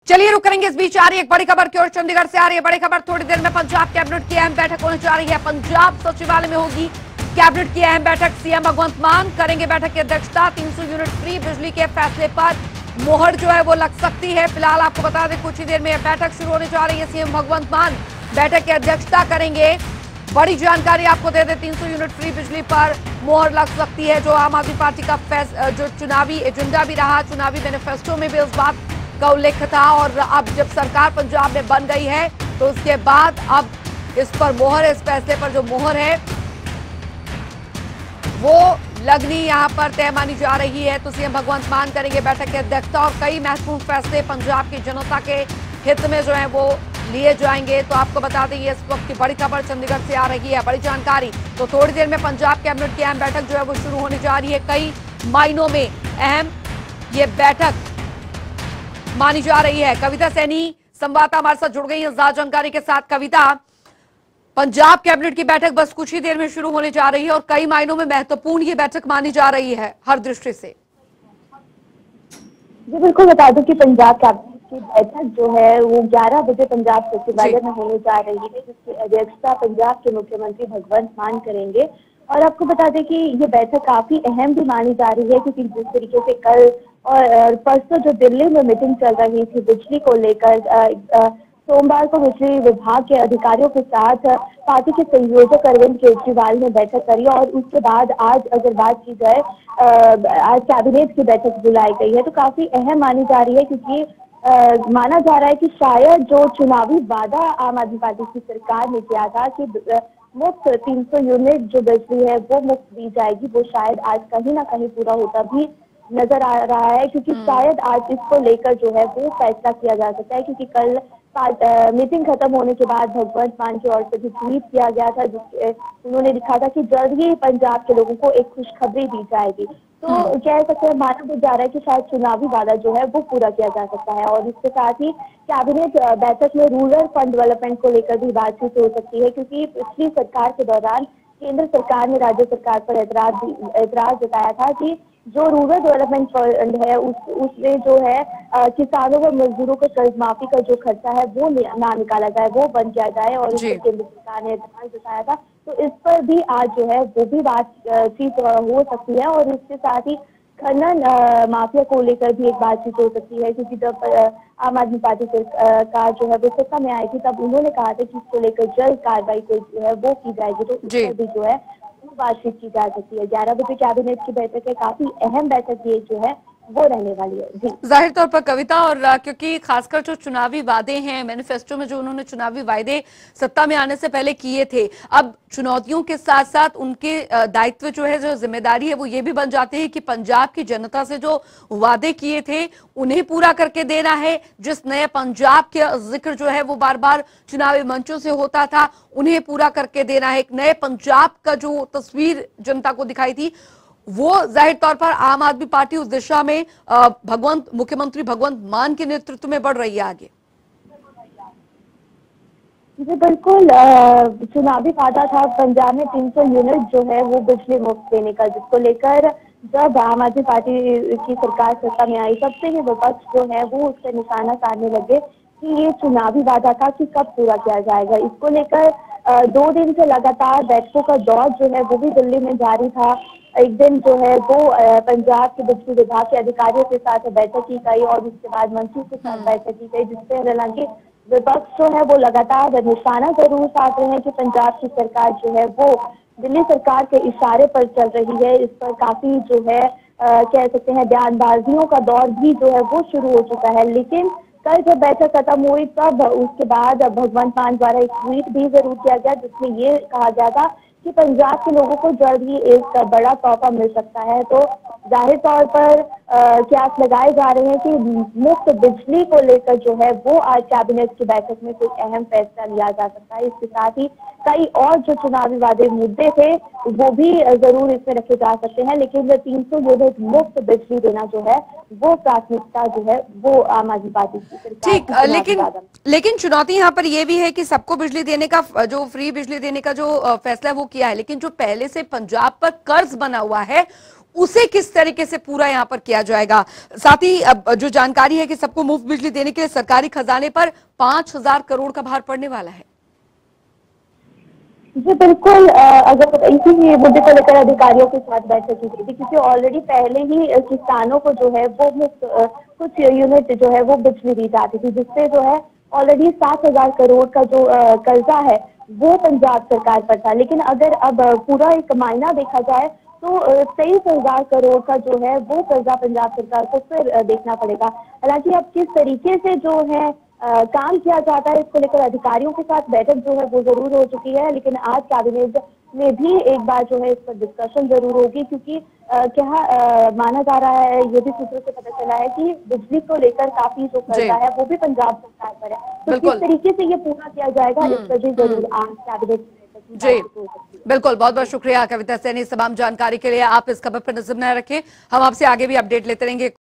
चलिए रुक करेंगे। इस बीच आ रही एक बड़ी खबर की ओर, चंडीगढ़ से आ रही है बड़ी खबर। थोड़ी देर में पंजाब कैबिनेट की अहम बैठक होने जा रही है। पंजाब सचिवालय में होगी कैबिनेट की अहम बैठक। सीएम भगवंत मान करेंगे बैठक की अध्यक्षता। 300 यूनिट फ्री बिजली के फैसले पर मोहर जो है वो लग सकती है। फिलहाल आपको बता दें कुछ ही देर में यह बैठक शुरू होने जा रही है। सीएम भगवंत मान बैठक की अध्यक्षता करेंगे। बड़ी जानकारी आपको दे दें, 300 यूनिट फ्री बिजली पर मोहर लग सकती है। जो आम आदमी पार्टी का जो चुनावी एजेंडा भी रहा, चुनावी मैनिफेस्टो में भी इस बात का उल्लेख था। और अब जब सरकार पंजाब में बन गई है तो उसके बाद अब इस पर मोहर, इस फैसले पर जो मोहर है वो लगनी यहां पर तय मानी जा रही है। तो सीएम भगवंत मान करेंगे बैठक की अध्यक्षता और कई महत्वपूर्ण फैसले पंजाब की जनता के हित में जो है वो लिए जाएंगे। तो आपको बता दें ये इस वक्त की बड़ी खबर चंडीगढ़ से आ रही है, बड़ी जानकारी। तो थोड़ी देर में पंजाब कैबिनेट की अहम बैठक जो है वो शुरू होने जा रही है। कई मायनों में अहम ये बैठक मानी जा रही है। कविता सैनी संवाददाता हमारे साथ जुड़ गई है ज्यादा जानकारी के साथ। कविता, पंजाब कैबिनेट की बैठक बस कुछ ही देर में शुरू होने जा रही है और कई मायनों में महत्वपूर्ण ये बैठक मानी जा रही है हर दृष्टि से। जी बिल्कुल, बता दूं कि पंजाब कैबिनेट की बैठक जो है वो 11 बजे पंजाब सचिवालय में होने जा रही है, जिसकी अध्यक्षता पंजाब के मुख्यमंत्री भगवंत मान करेंगे। और आपको बता दें कि ये बैठक काफी अहम भी मानी जा रही है, क्योंकि जिस तरीके से कल और परसों जो दिल्ली में मीटिंग चल रही थी बिजली को लेकर, सोमवार को बिजली विभाग के अधिकारियों के साथ पार्टी के संयोजक अरविंद केजरीवाल ने बैठक करी। और उसके बाद आज अगर बात की जाए, आज कैबिनेट की बैठक बुलाई गई है, तो काफी अहम मानी जा रही है, क्योंकि माना जा रहा है कि शायद जो चुनावी वादा आम आदमी पार्टी की सरकार ने किया था कि मुफ्त 300 यूनिट जो बिजली है वो मुफ्त दी जाएगी, वो शायद आज कहीं ना कहीं पूरा होता भी नजर आ रहा है। क्योंकि शायद आज इसको लेकर जो है वो फैसला किया जा सकता है, क्योंकि कल मीटिंग खत्म होने के बाद भगवंत मान की ओर से भी ट्वीट किया गया था, जिसके उन्होंने लिखा था कि जल्द ही पंजाब के लोगों को एक खुशखबरी दी जाएगी। तो कह सकते हैं, माना भी जा रहा है कि शायद चुनावी वादा जो है वो पूरा किया जा सकता है। और इसके साथ ही कैबिनेट बैठक में रूरल फंड डेवलपमेंट को लेकर भी बातचीत हो सकती है, क्योंकि पिछली सरकार के दौरान केंद्र सरकार ने राज्य सरकार पर एतराज जताया था कि जो रूरल डेवलपमेंट फंड है उसमें जो है किसानों व मजदूरों को कर्ज माफी का जो खर्चा है वो ना निकाला जाए, वो बंद किया जाए। और इस पर केंद्र सरकार ने एतराज जताया था, तो इस पर भी आज जो है वो भी बातचीत हो सकती है। और इसके साथ ही खनन माफिया को लेकर भी एक बातचीत हो सकती है, क्योंकि जब आम आदमी पार्टी सरकार जो है वो सत्ता में आई थी तब उन्होंने कहा था कि इसको लेकर जल्द कार्रवाई जो है वो की जाएगी। तो इस पर भी जो है बातचीत की जा सकती है। 11 बजे कैबिनेट की बैठक है, काफी अहम बैठक ये जो है वो रहने वाली है। जी जाहिर तौर पर कविता, और क्योंकि खासकर जो चुनावी वादे हैं, मैनिफेस्टो में जो उन्होंने चुनावी वादे सत्ता में आने से पहले किए थे, अब चुनौतियों के साथ साथ उनके दायित्व जो है, जो जिम्मेदारी है वो ये भी बन जाती है कि पंजाब की जनता से जो वादे किए थे उन्हें पूरा करके देना है। जिस नए पंजाब के जिक्र जो है वो बार बार चुनावी मंचों से होता था, उन्हें पूरा करके देना है। एक नए पंजाब का जो तस्वीर जनता को दिखाई थी वो जाहिर तौर पर आम आदमी पार्टी उस दिशा में मुख्यमंत्री भगवंत मान के नेतृत्व में बढ़ रही है आगे। जी बिल्कुल, चुनावी वादा था पंजाब में 300 यूनिट जो है वो बिजली मुफ्त देने का, जिसको लेकर जब आम आदमी पार्टी की सरकार सत्ता में आई तब से ही विपक्ष जो है वो उससे निशाना साधने लगे कि ये चुनावी वादा था कि कब पूरा किया जाएगा। इसको लेकर 2 दिन से लगातार बैठकों का दौर जो है वो भी दिल्ली में जारी था। एक दिन जो है वो पंजाब के बिजली विभाग के अधिकारियों के साथ बैठक की गई और उसके बाद मंत्रियों के साथ बैठक की गई, जिससे हालांकि विपक्ष जो है वो लगातार निशाना जरूर साध रहे हैं कि पंजाब की सरकार जो है वो दिल्ली सरकार के इशारे पर चल रही है। इस पर काफी जो है कह सकते हैं बयानबाजियों का दौर भी जो है वो शुरू हो चुका है। लेकिन कल जब बैठक खत्म हुई तब उसके बाद भगवंत मान द्वारा एक ट्वीट भी जरूर किया गया, जिसमें ये कहा गया था कि पंजाब के लोगों को जल्द ही एक बड़ा तोहफा मिल सकता है। तो जाहिर तौर पर कयास लगाए जा रहे हैं कि मुफ्त बिजली को लेकर जो है वो आज कैबिनेट की बैठक में कोई अहम फैसला लिया जा सकता है। इसके साथ ही कई और जो चुनावी वादे मुद्दे थे वो भी जरूर इसमें रखे जा सकते हैं, लेकिन 300 यूनिट मुफ्त बिजली देना जो है वो प्राथमिकता जो है वो आम आदमी पार्टी की सरकार। ठीक, लेकिन चुनौती यहाँ पर यह भी है कि सबको बिजली देने का, जो फ्री बिजली देने का जो फैसला वो किया है, लेकिन जो पहले से पंजाब पर कर्ज बना हुआ है उसे किस तरीके से पूरा यहाँ पर किया जाएगा। साथ ही अब जो जानकारी है कि सबको मुफ्त बिजली देने के लिए सरकारी खजाने पर 5,000 करोड़ का भार पड़ने वाला है। जी बिल्कुल, अगर इसी मुद्दे को लेकर अधिकारियों के साथ बैठक की गई थी, क्योंकि ऑलरेडी पहले ही किसानों को जो है वो मुफ्त कुछ यूनिट जो है वो बिजली दी जाती थी, जिससे जो है ऑलरेडी 7,000 करोड़ का जो कर्जा है वो पंजाब सरकार पर था। लेकिन अगर अब पूरा एक मायना देखा जाए तो 23,000 करोड़ का जो है वो कर्जा पंजाब सरकार को फिर देखना पड़ेगा। हालांकि अब किस तरीके से जो है काम किया जाता है, इसको लेकर अधिकारियों के साथ बैठक जो है वो जरूर हो चुकी है, लेकिन आज कैबिनेट में भी एक बार जो है इस पर डिस्कशन जरूर होगी, क्योंकि क्या माना जा रहा है, ये भी सूत्रों से पता चला है कि बिजली को लेकर काफी जो कर्जा है वो भी पंजाब सरकार पर है। तो किस तरीके से ये पूरा किया जाएगा, इस पर भी जरूर आज कैबिनेट जी बिल्कुल। बहुत बहुत शुक्रिया कविता सैनी इस तमाम जानकारी के लिए। आप इस खबर पर नजर न रखें, हम आपसे आगे भी अपडेट लेते रहेंगे।